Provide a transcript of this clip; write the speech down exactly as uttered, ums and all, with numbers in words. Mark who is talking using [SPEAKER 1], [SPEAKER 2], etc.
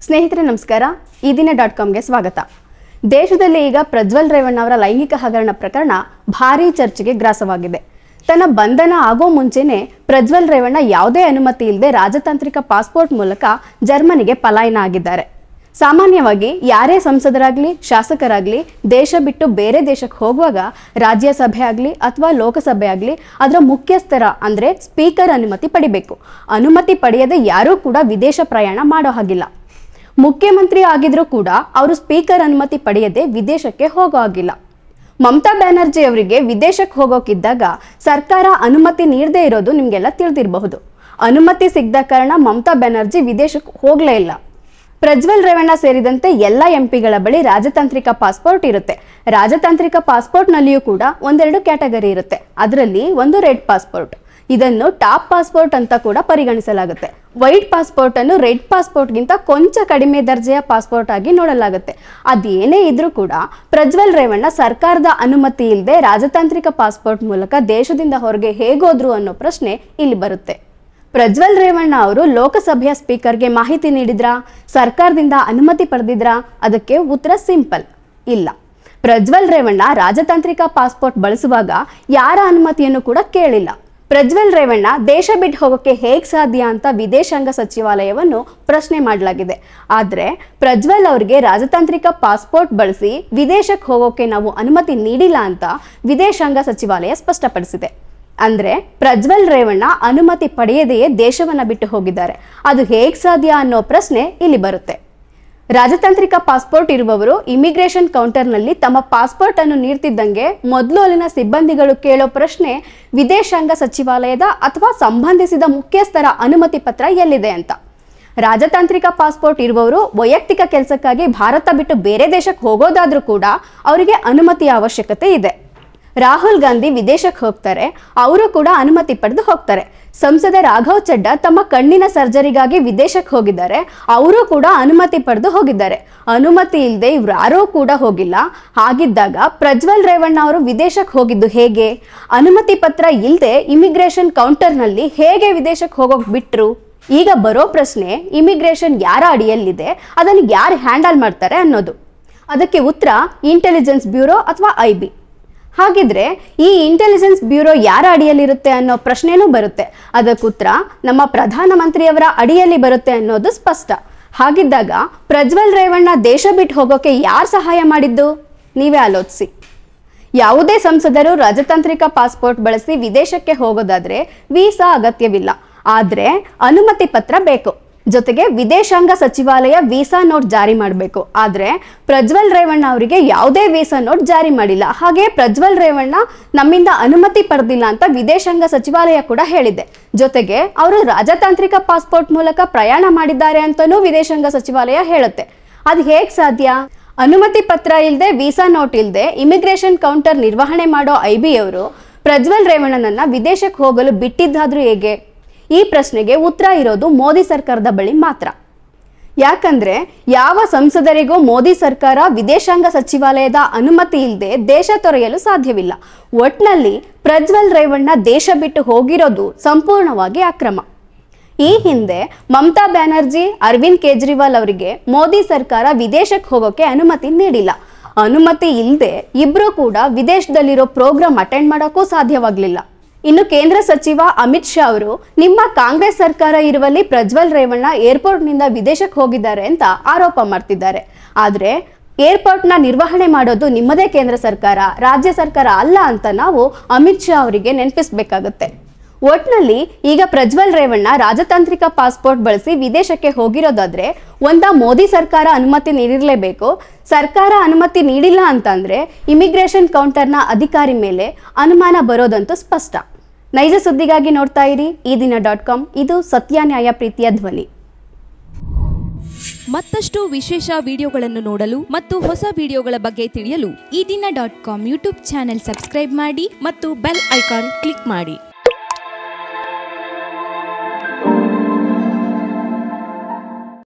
[SPEAKER 1] ಸ್ನೇಹಿತರೆ ನಮಸ್ಕಾರ. ಈ ದಿನ ಡಾಟ್ ಕಾಮ್ಗೆ ಸ್ವಾಗತ. ದೇಶದಲ್ಲಿ ಈಗ ಪ್ರಜ್ವಲ್ ರೇವಣ್ಣ ಅವರ ಲೈಂಗಿಕ ಹಗರಣ ಪ್ರಕರಣ ಭಾರೀ ಚರ್ಚೆಗೆ ಗ್ರಾಸವಾಗಿದೆ. ತನ್ನ ಬಂಧನ ಆಗೋ ಮುಂಚೆನೆ ಪ್ರಜ್ವಲ್ ರೇವಣ್ಣ ಯಾವುದೇ ಅನುಮತಿ ಇಲ್ಲದೆ ರಾಜತಾಂತ್ರಿಕ ಪಾಸ್ಪೋರ್ಟ್ ಮೂಲಕ ಜರ್ಮನಿಗೆ ಪಲಾಯನ ಆಗಿದ್ದಾರೆ. ಸಾಮಾನ್ಯವಾಗಿ ಯಾರೇ ಸಂಸದರಾಗಲಿ ಶಾಸಕರಾಗಲಿ ದೇಶ ಬಿಟ್ಟು ಬೇರೆ ದೇಶಕ್ಕೆ ಹೋಗುವಾಗ ರಾಜ್ಯಸಭೆ ಆಗಲಿ ಅಥವಾ ಲೋಕಸಭೆ ಆಗಲಿ ಅದರ ಮುಖ್ಯಸ್ಥರ ಅಂದರೆ ಸ್ಪೀಕರ್ ಅನುಮತಿ ಪಡಿಬೇಕು. ಅನುಮತಿ ಪಡೆಯದೆ ಯಾರೂ ಕೂಡ ವಿದೇಶ ಪ್ರಯಾಣ ಮಾಡೋ ಹಾಗಿಲ್ಲ. ಮುಖ್ಯಮಂತ್ರಿ ಆಗಿದ್ರೂ ಕೂಡ ಅವರು ಸ್ಪೀಕರ್ ಅನುಮತಿ ಪಡೆಯದೆ ವಿದೇಶಕ್ಕೆ ಹೋಗೋ ಹಾಗಿಲ್ಲ. ಮಮತಾ ಬ್ಯಾನರ್ಜಿ ಅವರಿಗೆ ವಿದೇಶಕ್ಕೆ ಹೋಗೋಕಿದ್ದಾಗ ಸರ್ಕಾರ ಅನುಮತಿ ನೀಡದೇ ಇರೋದು ನಿಮಗೆಲ್ಲ ತಿಳಿದಿರಬಹುದು. ಅನುಮತಿ ಸಿಗದ ಕಾರಣ ಮಮತಾ ಬ್ಯಾನರ್ಜಿ ವಿದೇಶಕ್ಕೆ ಹೋಗಲೇ ಇಲ್ಲ. ಪ್ರಜ್ವಲ್ ರೇವಣ್ಣ ಸೇರಿದಂತೆ ಎಲ್ಲ ಎಂ ಪಿಗಳ ಬಳಿ ರಾಜತಾಂತ್ರಿಕ ಪಾಸ್ಪೋರ್ಟ್ ಇರುತ್ತೆ. ರಾಜತಾಂತ್ರಿಕ ಪಾಸ್ಪೋರ್ಟ್ನಲ್ಲಿಯೂ ಕೂಡ ಒಂದೆರಡು ಕ್ಯಾಟಗರಿ ಇರುತ್ತೆ. ಅದರಲ್ಲಿ ಒಂದು ರೆಡ್ ಪಾಸ್ಪೋರ್ಟ್, ಇದನ್ನು ಟಾಪ್ ಪಾಸ್ಪೋರ್ಟ್ ಅಂತ ಕೂಡ ಪರಿಗಣಿಸಲಾಗುತ್ತೆ. ವೈಟ್ ಪಾಸ್ಪೋರ್ಟ್ ಅನ್ನು ರೆಡ್ ಪಾಸ್ಪೋರ್ಟ್ಗಿಂತ ಕೊಂಚ ಕಡಿಮೆ ದರ್ಜೆಯ ಪಾಸ್ಪೋರ್ಟ್ ಆಗಿ ನೋಡಲಾಗುತ್ತೆ. ಅದೇನೇ ಇದ್ರೂ ಕೂಡ ಪ್ರಜ್ವಲ್ ರೇವಣ್ಣ ಸರ್ಕಾರದ ಅನುಮತಿ ಇಲ್ಲದೆ ರಾಜತಾಂತ್ರಿಕ ಪಾಸ್ಪೋರ್ಟ್ ಮೂಲಕ ದೇಶದಿಂದ ಹೊರಗೆ ಹೇಗೋದ್ರು ಅನ್ನೋ ಪ್ರಶ್ನೆ ಇಲ್ಲಿ ಬರುತ್ತೆ. ಪ್ರಜ್ವಲ್ ರೇವಣ್ಣ ಅವರು ಲೋಕಸಭೆಯ ಸ್ಪೀಕರ್ಗೆ ಮಾಹಿತಿ ನೀಡಿದ್ರಾ? ಸರ್ಕಾರದಿಂದ ಅನುಮತಿ ಪಡೆದಿದ್ರಾ? ಅದಕ್ಕೆ ಉತ್ತರ ಸಿಂಪಲ್, ಇಲ್ಲ. ಪ್ರಜ್ವಲ್ ರೇವಣ್ಣ ರಾಜತಾಂತ್ರಿಕ ಪಾಸ್ಪೋರ್ಟ್ ಬಳಸುವಾಗ ಯಾರ ಅನುಮತಿಯನ್ನು ಕೂಡ ಕೇಳಿಲ್ಲ. ಪ್ರಜ್ವಲ್ ರೇವಣ್ಣ ದೇಶ ಬಿಟ್ಟು ಹೋಗೋಕ್ಕೆ ಹೇಗೆ ಸಾಧ್ಯ ಅಂತ ವಿದೇಶಾಂಗ ಸಚಿವಾಲಯವನ್ನು ಪ್ರಶ್ನೆ ಮಾಡಲಾಗಿದೆ. ಆದರೆ ಪ್ರಜ್ವಲ್ ಅವರಿಗೆ ರಾಜತಾಂತ್ರಿಕ ಪಾಸ್ಪೋರ್ಟ್ ಬಳಸಿ ವಿದೇಶಕ್ಕೆ ಹೋಗೋಕ್ಕೆ ನಾವು ಅನುಮತಿ ನೀಡಿಲ್ಲ ಅಂತ ವಿದೇಶಾಂಗ ಸಚಿವಾಲಯ ಸ್ಪಷ್ಟಪಡಿಸಿದೆ. ಅಂದ್ರೆ ಪ್ರಜ್ವಲ್ ರೇವಣ್ಣ ಅನುಮತಿ ಪಡೆಯದೆಯೇ ದೇಶವನ್ನ ಬಿಟ್ಟು ಹೋಗಿದ್ದಾರೆ. ಅದು ಹೇಗೆ ಸಾಧ್ಯ ಅನ್ನೋ ಪ್ರಶ್ನೆ ಇಲ್ಲಿ ಬರುತ್ತೆ. ರಾಜತಾಂತ್ರಿಕ ಪಾಸ್ಪೋರ್ಟ್ ಇರುವವರು ಇಮಿಗ್ರೇಷನ್ ಕೌಂಟರ್ನಲ್ಲಿ ತಮ್ಮ ಪಾಸ್ಪೋರ್ಟ್ ಅನ್ನು ನೀಡ್ತಿದ್ದಂಗೆ ಮೊದಲು ಅಲ್ಲಿನ ಸಿಬ್ಬಂದಿಗಳು ಕೇಳೋ ಪ್ರಶ್ನೆ ವಿದೇಶಾಂಗ ಸಚಿವಾಲಯದ ಅಥವಾ ಸಂಬಂಧಿಸಿದ ಮುಖ್ಯಸ್ಥರ ಅನುಮತಿ ಪತ್ರ ಎಲ್ಲಿದೆ ಅಂತ. ರಾಜತಾಂತ್ರಿಕ ಪಾಸ್ಪೋರ್ಟ್ ಇರುವವರು ವೈಯಕ್ತಿಕ ಕೆಲಸಕ್ಕಾಗಿ ಭಾರತ ಬಿಟ್ಟು ಬೇರೆ ದೇಶಕ್ಕೆ ಹೋಗೋದಾದ್ರೂ ಕೂಡ ಅವರಿಗೆ ಅನುಮತಿಯ ಅವಶ್ಯಕತೆ ಇದೆ. ರಾಹುಲ್ ಗಾಂಧಿ ವಿದೇಶಕ್ಕೆ ಹೋಗ್ತಾರೆ, ಅವರು ಕೂಡ ಅನುಮತಿ ಪಡೆದು ಹೋಗ್ತಾರೆ. ಸಂಸದ ರಾಘವ್ ಚಡ್ಡಾ ತಮ್ಮ ಕಣ್ಣಿನ ಸರ್ಜರಿಗಾಗಿ ವಿದೇಶಕ್ಕೆ ಹೋಗಿದ್ದಾರೆ, ಅವರು ಕೂಡ ಅನುಮತಿ ಪಡೆದು ಹೋಗಿದ್ದಾರೆ. ಅನುಮತಿ ಇಲ್ಲದೆ ಇವ್ರು ಯಾರೂ ಕೂಡ ಹೋಗಿಲ್ಲ. ಹಾಗಿದ್ದಾಗ ಪ್ರಜ್ವಲ್ ರೇವಣ್ಣ ಅವರು ವಿದೇಶಕ್ಕೆ ಹೋಗಿದ್ದು ಹೇಗೆ? ಅನುಮತಿ ಪತ್ರ ಇಲ್ಲದೆ ಇಮಿಗ್ರೇಷನ್ ಕೌಂಟರ್ನಲ್ಲಿ ಹೇಗೆ ವಿದೇಶಕ್ಕೆ ಹೋಗೋಕೆ ಬಿಟ್ರು? ಈಗ ಬರೋ ಪ್ರಶ್ನೆ, ಇಮಿಗ್ರೇಷನ್ ಯಾರ ಅಡಿಯಲ್ಲಿದೆ, ಅದನ್ನು ಯಾರು ಹ್ಯಾಂಡಲ್ ಮಾಡ್ತಾರೆ ಅನ್ನೋದು. ಅದಕ್ಕೆ ಉತ್ತರ ಇಂಟೆಲಿಜೆನ್ಸ್ ಬ್ಯೂರೋ ಅಥವಾ ಐ ಬಿ. ಹಾಗಿದ್ರೆ ಈ ಇಂಟೆಲಿಜೆನ್ಸ್ ಬ್ಯೂರೋ ಯಾರ ಅಡಿಯಲ್ಲಿರುತ್ತೆ ಅನ್ನೋ ಪ್ರಶ್ನೆನೂ ಬರುತ್ತೆ. ಅದಕ್ಕೆ ಉತ್ತರ ನಮ್ಮ ಪ್ರಧಾನಮಂತ್ರಿಯವರ ಅಡಿಯಲ್ಲಿ ಬರುತ್ತೆ ಅನ್ನೋದು ಸ್ಪಷ್ಟ. ಹಾಗಿದ್ದಾಗ ಪ್ರಜ್ವಲ್ ರೇವಣ್ಣ ದೇಶ ಬಿಟ್ಟು ಹೋಗೋಕೆ ಯಾರು ಸಹಾಯ ಮಾಡಿದ್ದು? ನೀವೇ ಆಲೋಚಿಸಿ. ಯಾವುದೇ ಸಂಸದರು ರಾಜತಾಂತ್ರಿಕ ಪಾಸ್ಪೋರ್ಟ್ ಬಳಸಿ ವಿದೇಶಕ್ಕೆ ಹೋಗೋದಾದ್ರೆ ವೀಸಾ ಅಗತ್ಯವಿಲ್ಲ, ಆದರೆ ಅನುಮತಿ ಪತ್ರ ಬೇಕು. ಜೊತೆಗೆ ವಿದೇಶಾಂಗ ಸಚಿವಾಲಯ ವೀಸಾ ನೋಟ್ ಜಾರಿ ಮಾಡಬೇಕು. ಆದರೆ ಪ್ರಜ್ವಲ್ ರೇವಣ್ಣ ಅವರಿಗೆ ಯಾವುದೇ ವೀಸಾ ನೋಟ್ ಜಾರಿ ಮಾಡಿಲ್ಲ. ಹಾಗೆ ಪ್ರಜ್ವಲ್ ರೇವಣ್ಣ ನಮ್ಮಿಂದ ಅನುಮತಿ ಪಡೆದಿಲ್ಲ ಅಂತ ವಿದೇಶಾಂಗ ಸಚಿವಾಲಯ ಕೂಡ ಹೇಳಿದೆ. ಜೊತೆಗೆ ಅವರು ರಾಜತಾಂತ್ರಿಕ ಪಾಸ್ಪೋರ್ಟ್ ಮೂಲಕ ಪ್ರಯಾಣ ಮಾಡಿದ್ದಾರೆ ಅಂತಲೂ ವಿದೇಶಾಂಗ ಸಚಿವಾಲಯ ಹೇಳುತ್ತೆ. ಅದು ಹೇಗೆ ಸಾಧ್ಯ? ಅನುಮತಿ ಪತ್ರ ಇಲ್ಲದೆ ವೀಸಾ ನೋಟ್ ಇಲ್ಲದೆ ಇಮಿಗ್ರೇಷನ್ ಕೌಂಟರ್ ನಿರ್ವಹಣೆ ಮಾಡೋ ಐ ಬಿ ಅವರು ಪ್ರಜ್ವಲ್ ರೇವಣ್ಣನನ್ನ ವಿದೇಶಕ್ಕೆ ಹೋಗಲು ಬಿಟ್ಟಿದ್ದಾದ್ರೂ ಹೇಗೆ? ಈ ಪ್ರಶ್ನೆಗೆ ಉತ್ತರ ಇರೋದು ಮೋದಿ ಸರ್ಕಾರದ ಬಳಿ ಮಾತ್ರ. ಯಾಕಂದ್ರೆ ಯಾವ ಸಂಸದರಿಗೂ ಮೋದಿ ಸರ್ಕಾರ ವಿದೇಶಾಂಗ ಸಚಿವಾಲಯದ ಅನುಮತಿ ಇಲ್ಲದೆ ದೇಶ ತೊರೆಯಲು ಸಾಧ್ಯವಿಲ್ಲ. ಒಟ್ನಲ್ಲಿ ಪ್ರಜ್ವಲ್ ರೇವಣ್ಣ ದೇಶ ಬಿಟ್ಟು ಹೋಗಿರೋದು ಸಂಪೂರ್ಣವಾಗಿ ಅಕ್ರಮ. ಈ ಹಿಂದೆ ಮಮತಾ ಬ್ಯಾನರ್ಜಿ, ಅರವಿಂದ್ ಕೇಜ್ರಿವಾಲ್ ಅವರಿಗೆ ಮೋದಿ ಸರ್ಕಾರ ವಿದೇಶಕ್ಕೆ ಹೋಗೋಕೆ ಅನುಮತಿ ನೀಡಿಲ್ಲ. ಅನುಮತಿ ಇಲ್ಲದೆ ಇಬ್ರು ಕೂಡ ವಿದೇಶದಲ್ಲಿರೋ ಪ್ರೋಗ್ರಾಮ್ ಅಟೆಂಡ್ ಮಾಡೋಕ್ಕೂ ಸಾಧ್ಯವಾಗಲಿಲ್ಲ. ಇನ್ನು ಕೇಂದ್ರ ಸಚಿವ ಅಮಿತ್ ಶಾ ಅವರು ನಿಮ್ಮ ಕಾಂಗ್ರೆಸ್ ಸರ್ಕಾರ ಇರುವಲ್ಲಿ ಪ್ರಜ್ವಲ್ ರೇವಣ್ಣ ಏರ್ಪೋರ್ಟ್ನಿಂದ ವಿದೇಶಕ್ಕೆ ಹೋಗಿದ್ದಾರೆ ಅಂತ ಆರೋಪ ಮಾಡ್ತಿದ್ದಾರೆ. ಆದರೆ ಏರ್ಪೋರ್ಟ್ನ ನಿರ್ವಹಣೆ ಮಾಡೋದು ನಿಮ್ಮದೇ ಕೇಂದ್ರ ಸರ್ಕಾರ, ರಾಜ್ಯ ಸರ್ಕಾರ ಅಲ್ಲ ಅಂತ ನಾವು ಅಮಿತ್ ಶಾ ಅವರಿಗೆ ನೆನಪಿಸಬೇಕಾಗತ್ತೆ. ಒಟ್ನಲ್ಲಿ ಈಗ ಪ್ರಜ್ವಲ್ ರೇವಣ್ಣ ರಾಜತಾಂತ್ರಿಕ ಪಾಸ್ಪೋರ್ಟ್ ಬಳಸಿ ವಿದೇಶಕ್ಕೆ ಹೋಗಿರೋದಾದ್ರೆ ಒಂದ ಮೋದಿ ಸರ್ಕಾರ ಅನುಮತಿ ನೀಡಿರಲೇಬೇಕು. ಸರ್ಕಾರ ಅನುಮತಿ ನೀಡಿಲ್ಲ ಅಂತಂದ್ರೆ ಇಮಿಗ್ರೇಷನ್ ಕೌಂಟರ್ನ ಅಧಿಕಾರಿ ಮೇಲೆ ಅನುಮಾನ ಬರೋದಂತೂ ಸ್ಪಷ್ಟ. ನೈಜ ಸುದ್ದಿಗಾಗಿ ನೋಡ್ತಾ ಇರಿ ಈ ದಿನ ಡಾಟ್ ಕಾಮ್. ಇದು ಸತ್ಯ ನ್ಯಾಯ ಪ್ರೀತಿಯ ಧ್ವನಿ.
[SPEAKER 2] ಮತ್ತಷ್ಟು ವಿಶೇಷ ವಿಡಿಯೋಗಳನ್ನು ನೋಡಲು ಮತ್ತು ಹೊಸ ವಿಡಿಯೋಗಳ ಬಗ್ಗೆ ತಿಳಿಯಲು
[SPEAKER 3] Ee Dina dot com YouTube channel subscribe ಮಾಡಿ
[SPEAKER 2] ಮತ್ತು ಬೆಲ್ ಐಕಾನ್ ಕ್ಲಿಕ್ ಮಾಡಿ.